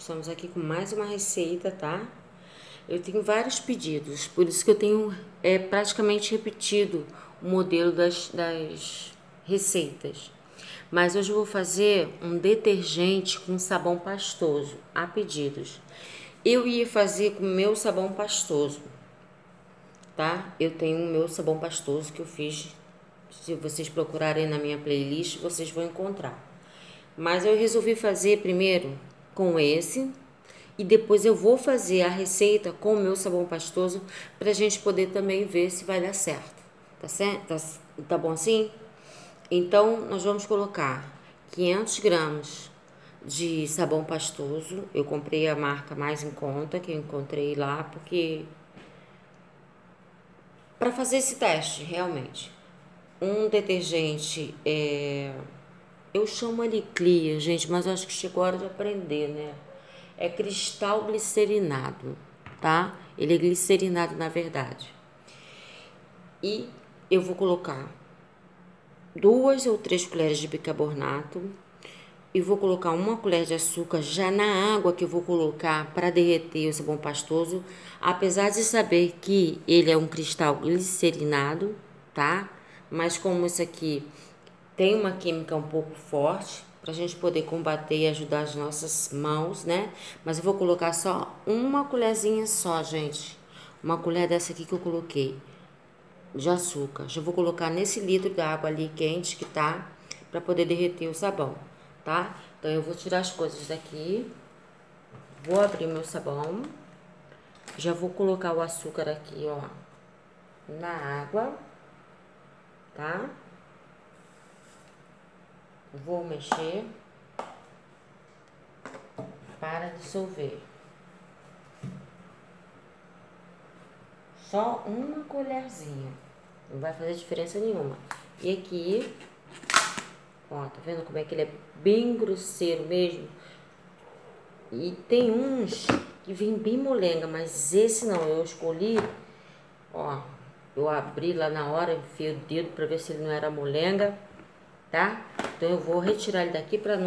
Estamos aqui com mais uma receita, tá? Eu tenho vários pedidos, por isso que eu tenho praticamente repetido o modelo das receitas. Mas hoje eu vou fazer um detergente com sabão pastoso, a pedidos. Eu ia fazer com o meu sabão pastoso, tá? Eu tenho o meu sabão pastoso que eu fiz. Se vocês procurarem na minha playlist, vocês vão encontrar. Mas eu resolvi fazer primeiro com esse e depois eu vou fazer a receita com o meu sabão pastoso pra gente poder também ver se vai dar certo. Tá certo? Tá bom assim? Então, nós vamos colocar 500 gramas de sabão pastoso. Eu comprei a marca mais em conta que eu encontrei lá, porque para fazer esse teste, realmente. Um detergente, eu chamo ele Clear, gente, mas eu acho que chegou a hora de aprender, né? É cristal glicerinado, tá? Ele é glicerinado, na verdade. E eu vou colocar 2 ou 3 colheres de bicarbonato e vou colocar 1 colher de açúcar já na água que eu vou colocar para derreter o sabão pastoso, apesar de saber que ele é um cristal glicerinado, tá? Mas como isso aqui tem uma química um pouco forte, para a gente poder combater e ajudar as nossas mãos, né? Mas eu vou colocar só 1 colherzinha só, gente. 1 colher dessa aqui que eu coloquei de açúcar. Já vou colocar nesse litro da água ali quente que tá, para poder derreter o sabão, tá? Então eu vou tirar as coisas daqui, vou abrir meu sabão, já vou colocar o açúcar aqui, ó, na água, tá? Vou mexer para dissolver. Só 1 colherzinha, não vai fazer diferença nenhuma. E aqui, ó, tá vendo como é que ele é bem grosseiro mesmo? E tem uns que vem bem molenga, mas esse não, eu escolhi, ó, eu abri lá na hora, enfiei o dedo pra ver se ele não era molenga, tá? Então eu vou retirar ele daqui pra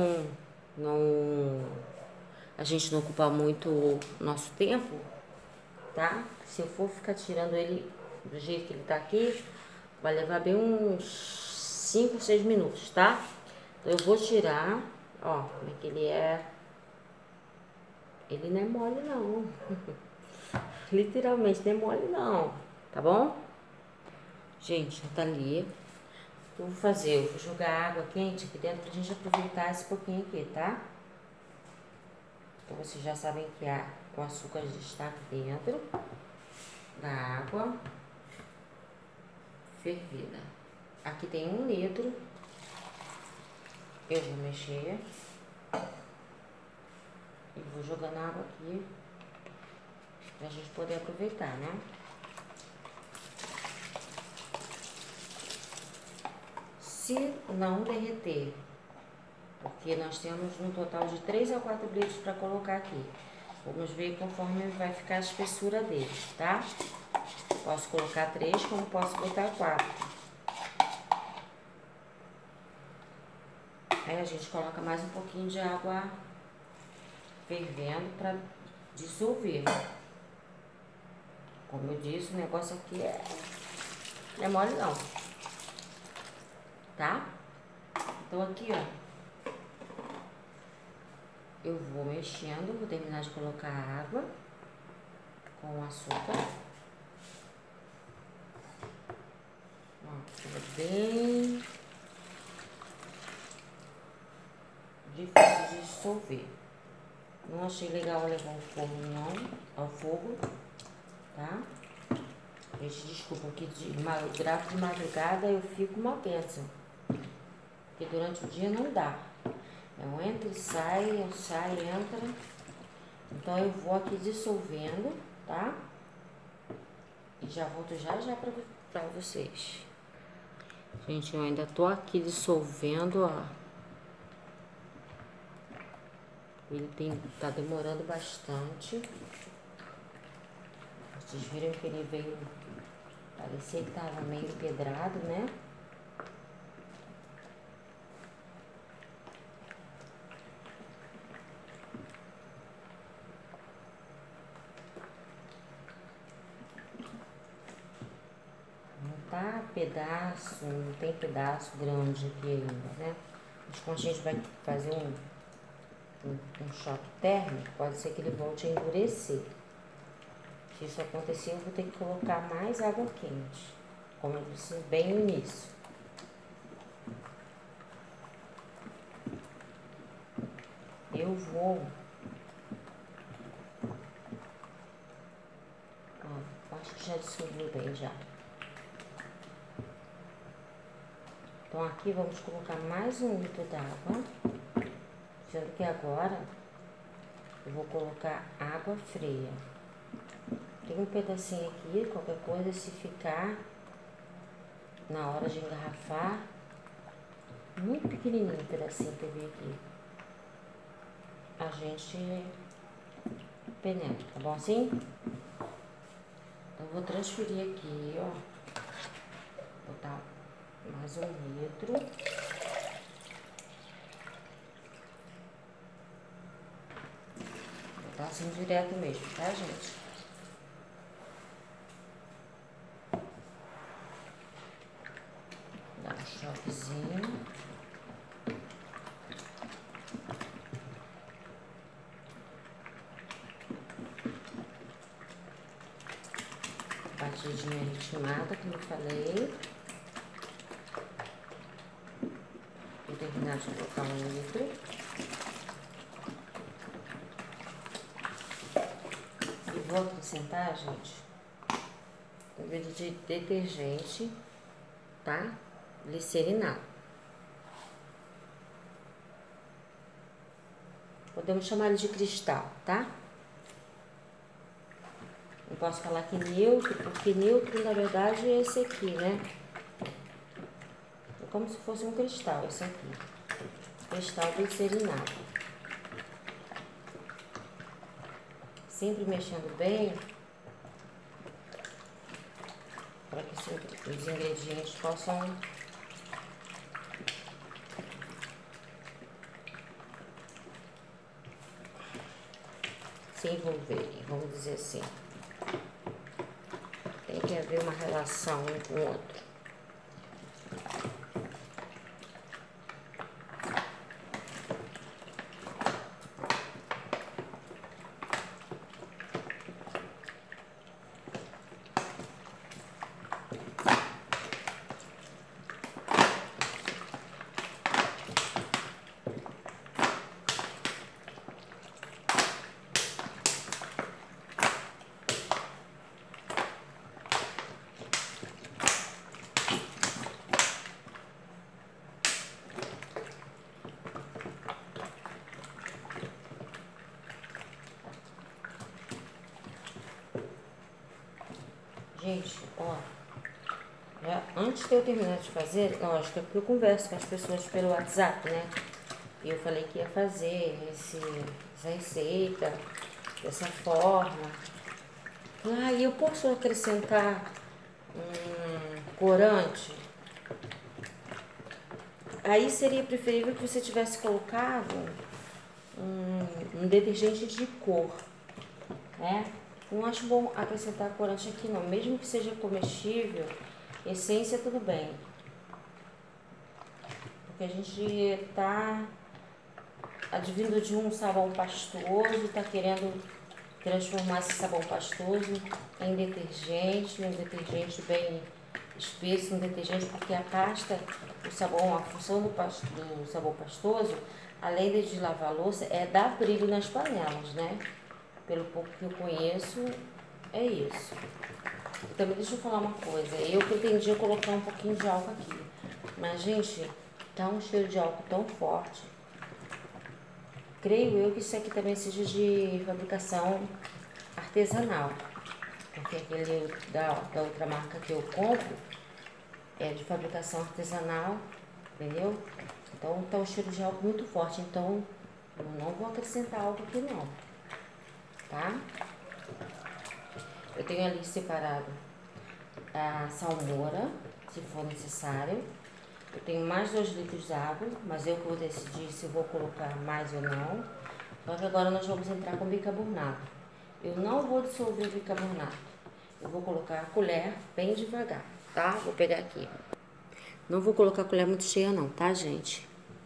a gente não ocupar muito o nosso tempo, tá? Se eu for ficar tirando ele do jeito que ele tá aqui, vai levar bem uns 5 ou 6 minutos, tá? Então eu vou tirar, ó, como é que ele é. Ele não é mole não, literalmente não é mole não, tá bom? Gente, já tá ali. O que eu vou fazer? Eu vou jogar água quente aqui dentro pra gente aproveitar esse pouquinho aqui, tá? Então vocês já sabem que o açúcar já está aqui dentro da água fervida. Aqui tem 1 litro. Eu vou mexer e vou jogando água aqui pra gente poder aproveitar, né? Se não derreter, porque nós temos um total de 3 a 4 litros para colocar aqui. Vamos ver conforme vai ficar a espessura dele, tá? Posso colocar 3, como posso botar 4. Aí a gente coloca mais um pouquinho de água fervendo para dissolver. Como eu disse, o negócio aqui não é mole não, tá? Então aqui, ó, eu vou mexendo, vou terminar de colocar a água com o açúcar. Ó, fica bem difícil de dissolver. Não achei legal levar o forno não, ao fogo, tá? Gente, desculpa, que eu gravo de madrugada eu fico uma bênção. Porque durante o dia não dá. Eu entro e saio, eu saio, entra. Então eu vou aqui dissolvendo, tá? E já volto já pra vocês. Gente, eu ainda tô aqui dissolvendo, ó. Ele tá demorando bastante. Vocês viram que ele veio, parecia que tava meio pedrado, né? pedaço, não tem pedaço grande aqui ainda, né? Mas quando a gente vai fazer um choque térmico, pode ser que ele volte a endurecer. Se isso acontecer, eu vou ter que colocar mais água quente, como eu disse bem no início. Eu vou... Ó, acho que já dissolveu bem já. Então aqui vamos colocar mais 1 litro d'água, sendo que agora eu vou colocar água fria. Tem um pedacinho aqui, qualquer coisa, se ficar na hora de engarrafar, muito pequenininho o pedacinho que eu vi aqui, a gente peneira, tá bom assim? Então eu vou transferir aqui, ó, botar mais 1 litro. Botar assim direto mesmo, tá, gente? Dá um choquezinho. Batidinha ritmada, como eu falei. Vou terminar de colocar 1 litro. E vou acrescentar, gente, um vidro de detergente, tá? Glicerinado. Podemos chamar ele de cristal, tá? Eu posso falar que neutro, porque neutro, na verdade, é esse aqui, né? É como se fosse um cristal, esse aqui. Cristal glicerinado. Sempre mexendo bem, para que os ingredientes possam se envolverem, vamos dizer assim. Tem que haver uma relação um com o outro. Gente, ó, antes de eu terminar de fazer, lógico, é porque eu converso com as pessoas pelo WhatsApp, né? E eu falei que ia fazer essa receita dessa forma. E eu posso acrescentar um corante? Aí seria preferível que você tivesse colocado um detergente de cor, né? Não acho bom acrescentar corante aqui não, mesmo que seja comestível, essência tudo bem. Porque a gente tá advindo de um sabão pastoso, tá querendo transformar esse sabão pastoso em detergente, um detergente bem espesso, um detergente, porque a pasta, o sabão, a função do sabão pastoso, além de lavar a louça, é dar brilho nas panelas, né? Pelo pouco que eu conheço, é isso. E também deixa eu falar uma coisa, eu pretendia colocar um pouquinho de álcool aqui, mas gente, tá um cheiro de álcool tão forte. Creio eu que isso aqui também seja de fabricação artesanal, porque aquele da outra marca que eu compro é de fabricação artesanal, entendeu? Então tá um cheiro de álcool muito forte, então eu não vou acrescentar álcool aqui não, tá? Eu tenho ali separado a salmoura, se for necessário. Eu tenho mais 2 litros de água, mas eu que vou decidir se eu vou colocar mais ou não. Só que agora nós vamos entrar com bicarbonato. Eu não vou dissolver o bicarbonato. Eu vou colocar a colher bem devagar. tá? Vou pegar aqui. Não vou colocar a colher muito cheia não, tá, gente?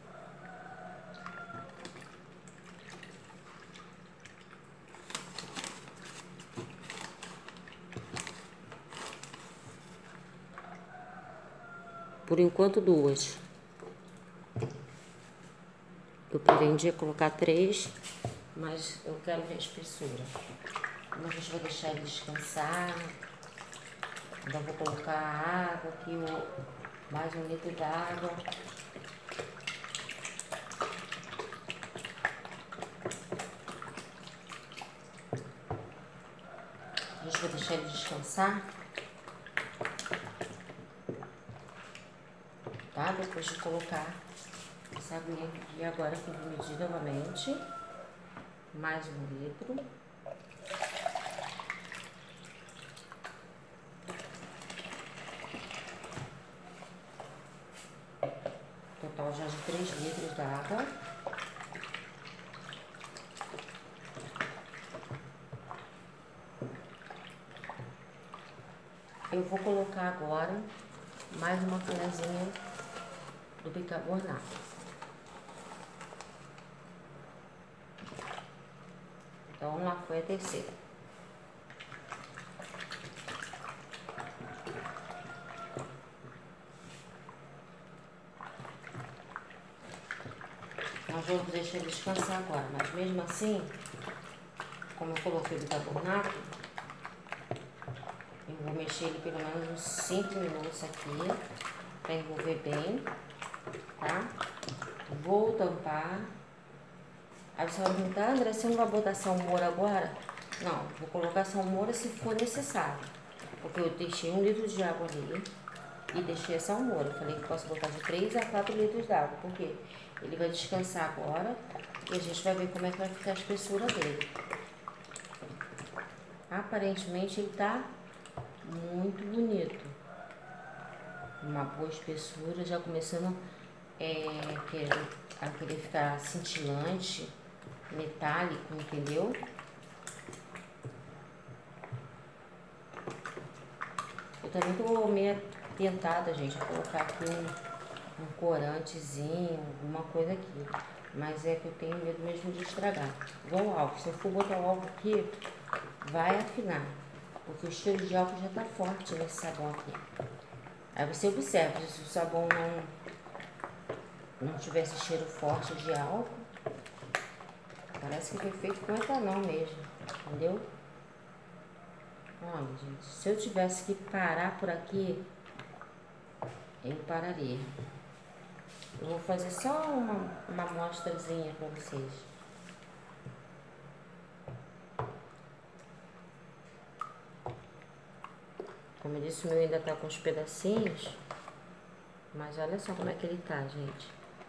Por enquanto, 2. Eu pretendia colocar 3, mas eu quero ver a espessura. Como a gente vai deixar ele descansar. Ainda vou colocar a água aqui, mais 1 litro d'água. A gente vai deixar ele descansar. Tá? Depois de colocar essa aguinha aqui agora que eu vou medir novamente. Mais 1 litro. Total já de 3 litros d'água. Eu vou colocar agora mais uma colherzinha do bicarbonato. Então, lá foi a terceira. Nós vamos deixar ele descansar agora, mas mesmo assim, como eu coloquei o bicarbonato, eu vou mexer ele pelo menos uns 5 minutos aqui, para envolver bem, tá? Vou tampar. Aí você vai perguntar, André, você não vai botar salmoura agora? Não, vou colocar salmoura se for necessário. Porque eu deixei 1 litro de água ali e deixei a salmoura. Eu falei que posso botar de 3 a 4 litros d'água, porque ele vai descansar agora e a gente vai ver como é que vai ficar a espessura dele. Aparentemente ele tá muito bonito. Uma boa espessura, já começando a querer ficar cintilante, metálico, entendeu? Eu também tô meio tentada, gente, a colocar aqui um corantezinho, alguma coisa aqui. Mas é que eu tenho medo mesmo de estragar. Igual o álcool. Se eu for botar o álcool aqui, vai afinar. Porque o cheiro de álcool já tá forte nesse sabão aqui. Aí você observa, se o sabão não tivesse cheiro forte de álcool, parece que foi feito com etanol mesmo, entendeu? Olha, gente, se eu tivesse que parar por aqui, eu pararia. Eu vou fazer só uma amostrazinha pra vocês. Como eu disse, o meu ainda tá com os pedacinhos, mas olha só como é que ele tá, gente.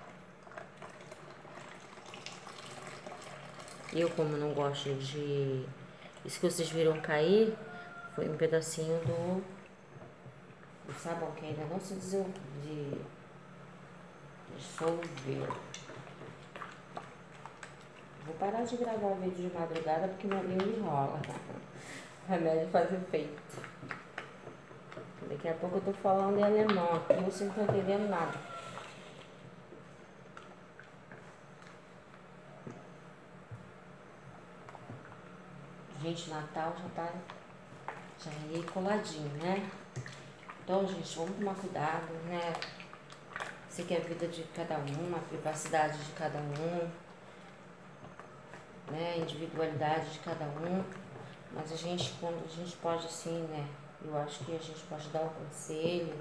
Eu, como não gosto de... Isso que vocês viram cair, foi um pedacinho do sabão que ainda não se dissolveu. Vou parar de gravar o vídeo de madrugada porque meu língua enrola. O remédio faz efeito. Daqui a pouco eu tô falando em alemão aqui, vocês não estão entendendo nada. Gente, Natal já é coladinho, né? Então, gente, vamos tomar cuidado, né? Sei que é a vida de cada um, a privacidade de cada um, né? A individualidade de cada um. Mas a gente, quando a gente pode, assim, né? Eu acho que a gente pode dar um conselho.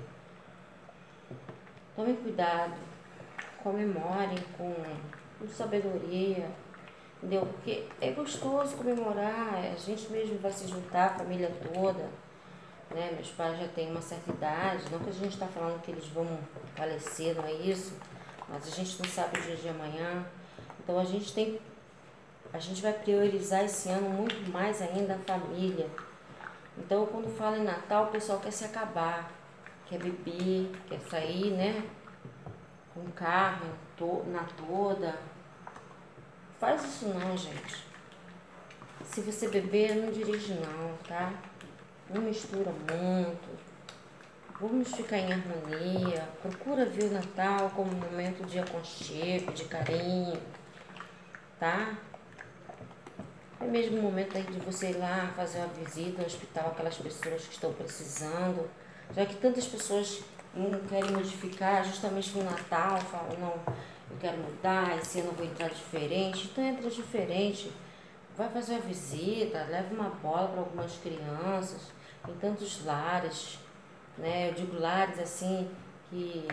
Tomem cuidado, comemorem com sabedoria, entendeu? Porque é gostoso comemorar, a gente mesmo vai se juntar, a família toda, né? Meus pais já têm uma certa idade, não que a gente está falando que eles vão falecer, não é isso, mas a gente não sabe o dia de amanhã, então a gente vai priorizar esse ano muito mais ainda a família. Então, quando fala em Natal, o pessoal quer se acabar, quer beber, quer sair, né? Com carro na toda. Faz isso não, gente. Se você beber, não dirige não, tá? Não mistura muito. Vamos ficar em harmonia. Procura ver o Natal como um momento de aconchego, de carinho, tá? É mesmo o momento aí de você ir lá fazer uma visita no hospital, aquelas pessoas que estão precisando. Já que tantas pessoas não querem modificar justamente no Natal, falam, não, eu quero mudar, esse ano eu vou entrar diferente. Então entra diferente, vai fazer uma visita, leva uma bola para algumas crianças. Tem tantos lares, né? Eu digo lares assim, que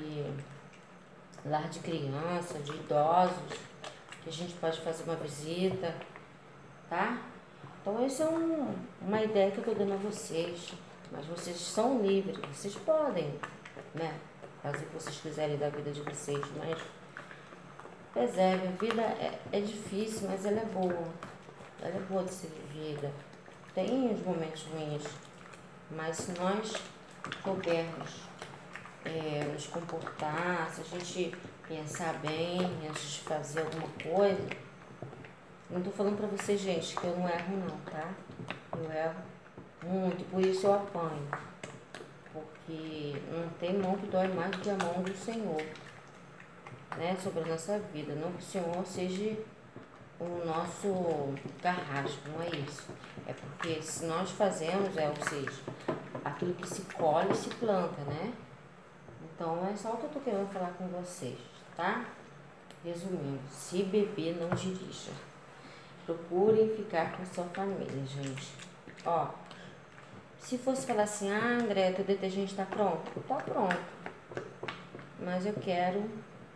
lar de criança, de idosos, que a gente pode fazer uma visita, tá? Então essa é uma ideia que eu tô dando a vocês, mas vocês são livres, vocês podem, né, fazer o que vocês quiserem da vida de vocês, mas preserve, a vida é difícil, mas ela é boa de ser vivida, tem os momentos ruins, mas se nós soubermos nos comportar, se a gente pensar bem antes de fazer alguma coisa. Não tô falando pra vocês, gente, que eu não erro não, tá? Eu erro muito, por isso eu apanho. Porque não tem mão que dói mais do que a mão do Senhor, né? Sobre a nossa vida. Não que o Senhor seja o nosso carrasco, não é isso. É porque se nós fazemos, ou seja, aquilo que se colhe, se planta, né? Então, é só o que eu tô querendo falar com vocês, tá? Resumindo, se beber, não dirija. Procurem ficar com sua família, gente. Ó, se fosse falar assim, ah, André, teu detergente tá pronto? Tá pronto. Mas eu quero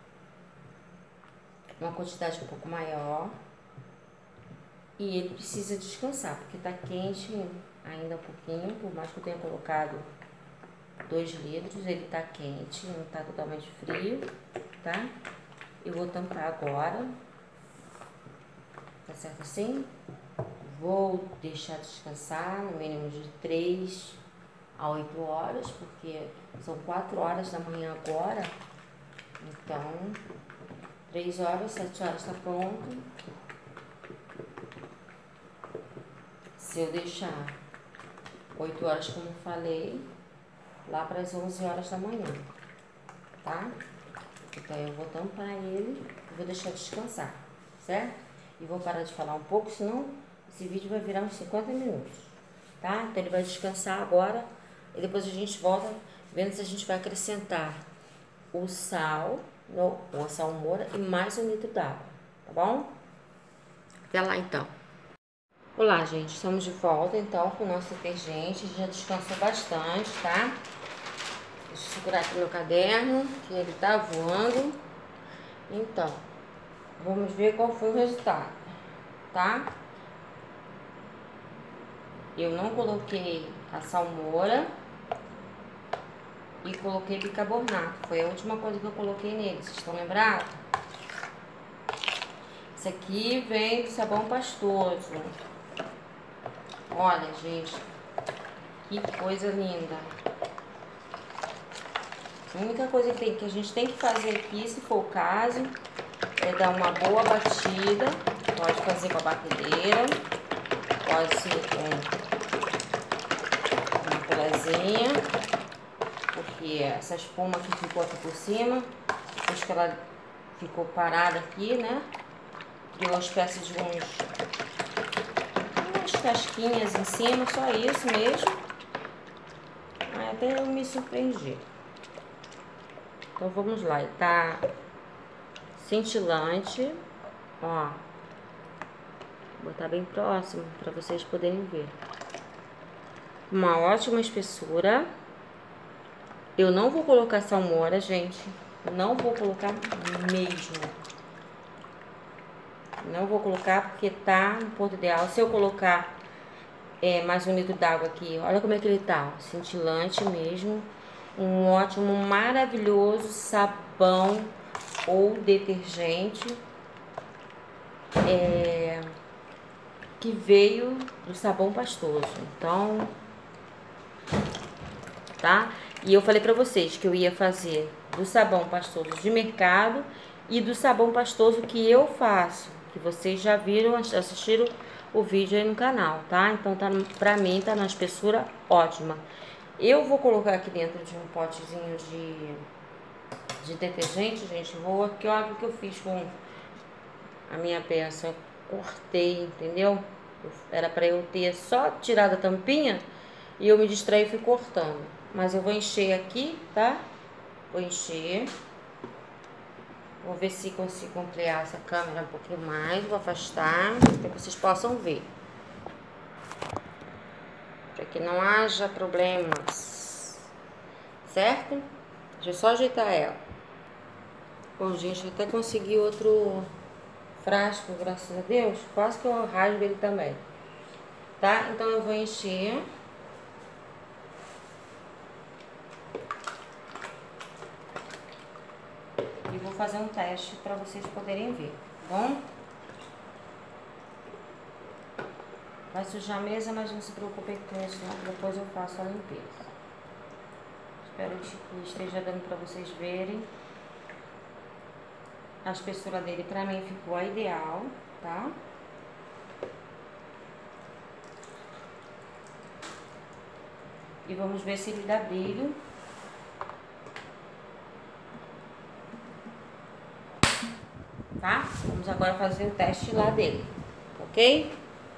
uma quantidade um pouco maior. E ele precisa descansar, porque tá quente ainda um pouquinho, por mais que eu tenha colocado 2 litros, ele tá quente, não tá totalmente frio, tá? Eu vou tampar agora, tá certo assim? Vou deixar descansar no mínimo de 3 a 8 horas, porque são 4 horas da manhã agora, então 3 horas, 7 horas tá pronto. Se eu deixar 8 horas, como eu falei, lá para as 11 horas da manhã, tá? Então eu vou tampar ele e vou deixar descansar, certo? E vou parar de falar um pouco, senão esse vídeo vai virar uns 50 minutos, tá? Então ele vai descansar agora e depois a gente volta vendo se a gente vai acrescentar o sal, ou a salmoura e mais 1 litro d'água, tá bom? Até lá então. Olá, gente, estamos de volta então com o nosso detergente, já descansou bastante, tá? Deixa eu segurar aqui meu caderno, que ele tá voando. Então, vamos ver qual foi o resultado, tá? Eu não coloquei a salmoura e coloquei bicarbonato, foi a última coisa que eu coloquei nele, vocês estão lembrados? Esse aqui vem do sabão pastoso. Olha, gente, que coisa linda. A única coisa que a gente tem que fazer aqui, se for o caso, é dar uma boa batida. Pode fazer com a batedeira, pode ser com uma colherzinha, porque essa espuma que ficou aqui por cima, depois que ela ficou parada aqui, né, criou uma espécie de umas casquinhas em cima, só isso mesmo. Aí até eu me surpreendi. Então vamos lá, ele tá cintilante, ó. Vou botar bem próximo para vocês poderem ver. Uma ótima espessura. Eu não vou colocar salmoura, gente. Não vou colocar mesmo. Não vou colocar porque tá no ponto ideal. Se eu colocar mais 1 litro d'água aqui, olha como é que ele tá, ó, cintilante mesmo. Um ótimo, maravilhoso sabão ou detergente que veio do sabão pastoso. Então, tá? E eu falei pra vocês que eu ia fazer do sabão pastoso de mercado e do sabão pastoso que eu faço, que vocês já viram, assistiram o vídeo aí no canal, tá? Então, pra mim, tá na espessura ótima. Eu vou colocar aqui dentro de um potezinho de detergente, gente. Vou aqui, olha o que eu fiz com a minha peça. Eu cortei, entendeu? Era pra eu ter só tirado a tampinha e eu me distraí e fui cortando. Mas eu vou encher aqui, tá? Vou encher. Vou ver se consigo ampliar essa câmera um pouquinho mais. Vou afastar para que vocês possam ver. Para que não haja problemas. Certo? Deixa eu só ajeitar ela. Bom, gente, eu até consegui outro frasco, graças a Deus. Quase que eu rasgo ele também. Tá? Então eu vou encher. E vou fazer um teste para vocês poderem ver, tá bom? Vai sujar a mesa, mas não se preocupe com isso, não. Depois eu faço a limpeza. Espero que esteja dando para vocês verem. A espessura dele pra mim ficou a ideal, tá? E vamos ver se ele dá brilho. Tá? Vamos agora fazer o teste lá dele, ok?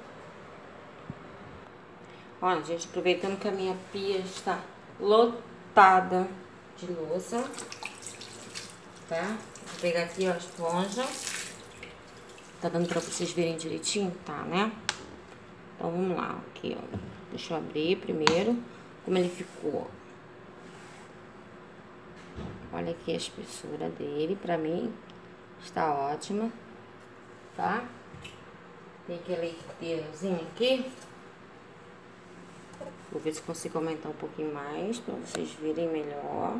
Olha, gente, aproveitando que a minha pia está lotada de louça, tá? Vou pegar aqui, ó, a esponja. Tá dando pra vocês verem direitinho? Tá, né? Então, vamos lá. Aqui, ó. Deixa eu abrir primeiro como ele ficou. Olha aqui a espessura dele, pra mim está ótima, tá? Tem aquele leitezinho aqui. Vou ver se consigo aumentar um pouquinho mais pra vocês verem melhor.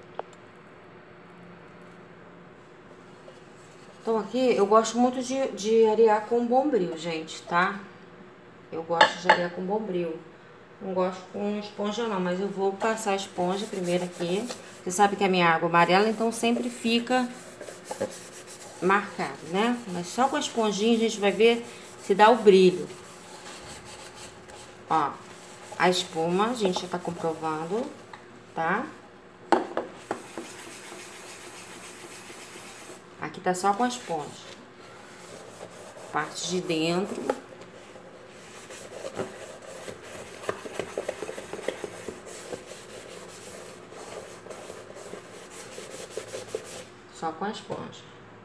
Então aqui eu gosto muito de arear com bombril, gente, tá? Eu gosto de arear com bombril. Não gosto com esponja não, mas eu vou passar a esponja primeiro aqui. Você sabe que a minha água é amarela, então sempre fica marcado, né? Mas só com a esponjinha a gente vai ver se dá o brilho. Ó, a espuma a gente já tá comprovando, tá? Aqui tá só com a esponja. Parte de dentro. Só com a esponja.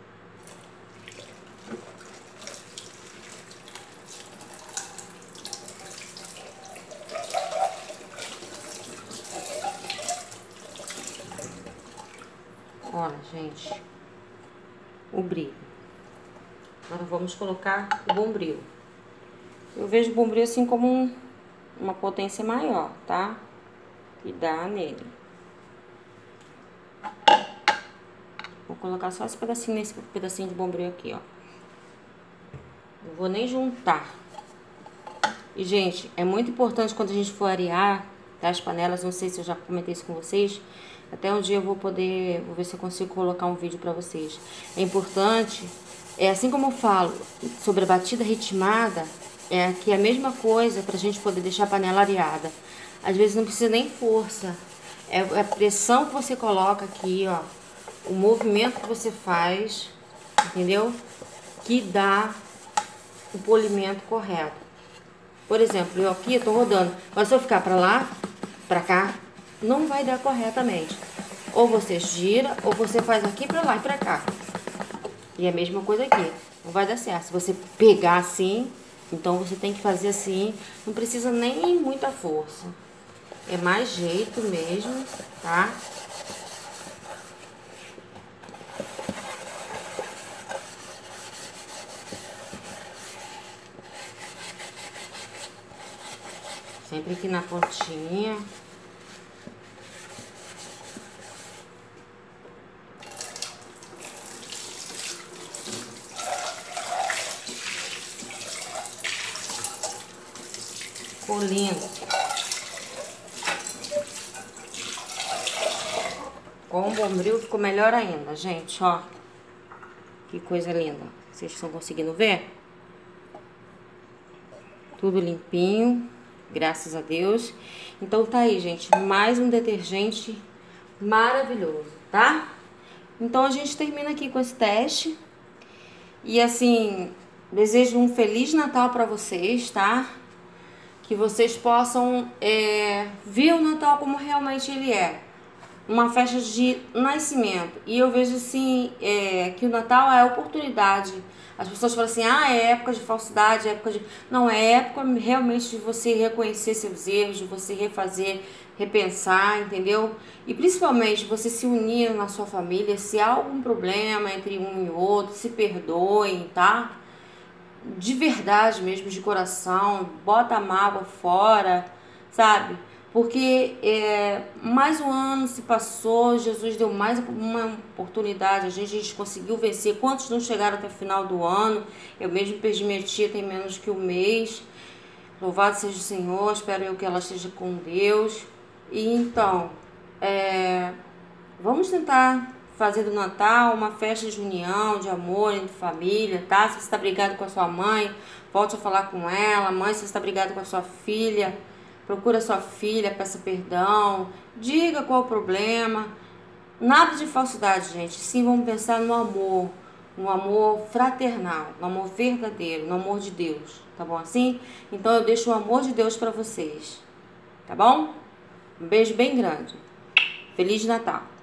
Olha, gente, o brilho. Agora vamos colocar o bombril. Eu vejo o bombril assim como uma potência maior, tá? Que dá nele. Vou colocar só esse pedacinho, nesse pedacinho de bombril aqui, ó. Não vou nem juntar. E, gente, é muito importante quando a gente for arear, tá, as panelas, não sei se eu já comentei isso com vocês. Até um dia eu vou ver se eu consigo colocar um vídeo pra vocês. É importante, assim como eu falo sobre a batida ritmada, é aqui a mesma coisa pra gente poder deixar a panela areada. Às vezes não precisa nem força, é a pressão que você coloca aqui, ó, o movimento que você faz, entendeu? Que dá o polimento correto. Por exemplo, eu aqui tô rodando, mas se eu ficar pra lá, pra cá, não vai dar corretamente. Ou você gira, ou você faz aqui pra lá e pra cá. E a mesma coisa aqui, não vai dar certo. Se você pegar assim, então você tem que fazer assim, não precisa nem muita força. É mais jeito mesmo, tá? Sempre aqui na pontinha. Ficou lindo. Com o bombril ficou melhor ainda, gente, ó. Que coisa linda. Vocês estão conseguindo ver? Tudo limpinho. graças a Deus. Então tá aí, gente, mais um detergente maravilhoso, tá? Então a gente termina aqui com esse teste. E assim, desejo um Feliz Natal para vocês, tá? Que vocês possam ver o Natal como realmente ele é. Uma festa de nascimento. E eu vejo assim, que o Natal é a oportunidade. As pessoas falam assim, é época de falsidade, é época de... Não, é época realmente de você reconhecer seus erros, de você refazer, repensar, entendeu? E principalmente você se unir na sua família, se há algum problema entre um e outro, se perdoem, tá? De verdade mesmo, de coração, bota a mágoa fora, sabe? Porque mais um ano se passou, Jesus deu mais uma oportunidade, a gente conseguiu vencer. Quantos não chegaram até o final do ano? Eu mesmo perdi minha tia, tem menos que um mês. Louvado seja o Senhor, espero eu que ela esteja com Deus. E então, vamos tentar fazer do Natal uma festa de união, de amor entre família, tá? Se você está brigado com a sua mãe, volte a falar com ela. Mãe, se você está brigado com a sua filha, procura a sua filha, peça perdão, diga qual o problema. Nada de falsidade, gente. Sim, vamos pensar no amor fraternal, no amor verdadeiro, no amor de Deus, tá bom assim? Então eu deixo o amor de Deus para vocês, tá bom? Um beijo bem grande. Feliz Natal!